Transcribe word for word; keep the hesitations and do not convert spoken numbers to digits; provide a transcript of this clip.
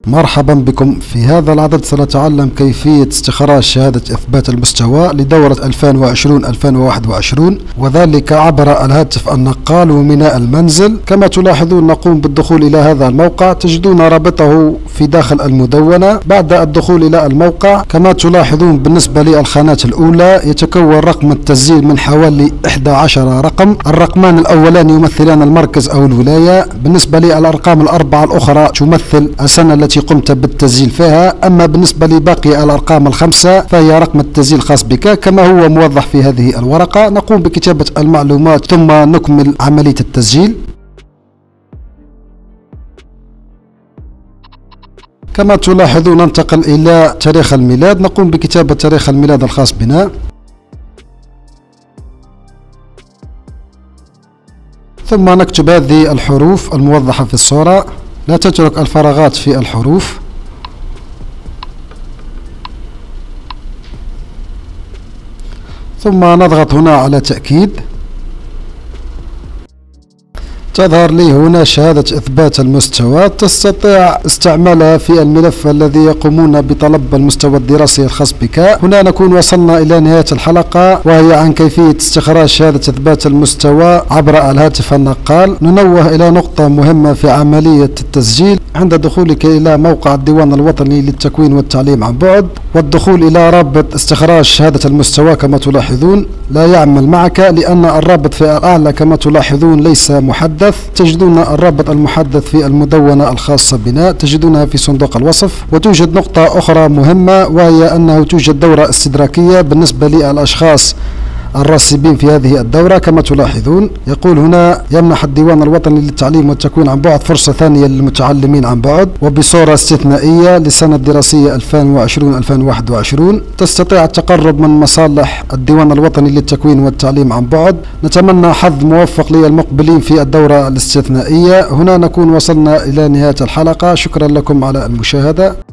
مرحبا بكم. في هذا العدد سنتعلم كيفية استخراج شهادة إثبات المستوى لدورة ألفين وعشرين ألفين وواحد وعشرين، وذلك عبر الهاتف النقال وميناء المنزل. كما تلاحظون نقوم بالدخول إلى هذا الموقع، تجدون رابطه في داخل المدونة. بعد الدخول إلى الموقع كما تلاحظون بالنسبة للخانة الأولى يتكون رقم التسجيل من حوالي إحدى عشرة رقم. الرقمان الأولان يمثلان المركز أو الولاية، بالنسبة للأرقام الأربعة الأخرى تمثل السنة التي قمت بالتسجيل فيها. أما بالنسبة لباقي الأرقام الخمسة فهي رقم التسجيل الخاص بك كما هو موضح في هذه الورقة. نقوم بكتابة المعلومات ثم نكمل عملية التسجيل. كما تلاحظون ننتقل إلى تاريخ الميلاد، نقوم بكتابة تاريخ الميلاد الخاص بنا، ثم نكتب هذه الحروف الموضحة في الصورة. لا تترك الفراغات في الحروف. ثم نضغط هنا على تأكيد. تظهر لي هنا شهادة إثبات المستوى، تستطيع استعمالها في الملف الذي يقومون بطلب المستوى الدراسي الخاص بك. هنا نكون وصلنا إلى نهاية الحلقة، وهي عن كيفية استخراج شهادة إثبات المستوى عبر الهاتف النقال. ننوه إلى نقطة مهمة في عملية التسجيل: عند دخولك إلى موقع الديوان الوطني للتكوين والتعليم عن بعد والدخول إلى رابط استخراج شهادة المستوى كما تلاحظون لا يعمل معك، لأن الرابط في الأعلى كما تلاحظون ليس محدث. تجدون الرابط المحدث في المدونة الخاصة بنا، تجدونها في صندوق الوصف. وتوجد نقطة أخرى مهمة، وهي أنه توجد دورة استدراكية بالنسبة للأشخاص الراسبين في هذه الدورة. كما تلاحظون يقول هنا: يمنح الديوان الوطني للتعليم والتكوين عن بعد فرصة ثانية للمتعلمين عن بعد وبصورة استثنائية للسنة الدراسية ألفين وعشرين ألفين وواحد وعشرين. تستطيع التقرب من مصالح الديوان الوطني للتكوين والتعليم عن بعد. نتمنى حظ موفق للمقبلين في الدورة الاستثنائية. هنا نكون وصلنا إلى نهاية الحلقة. شكرا لكم على المشاهدة.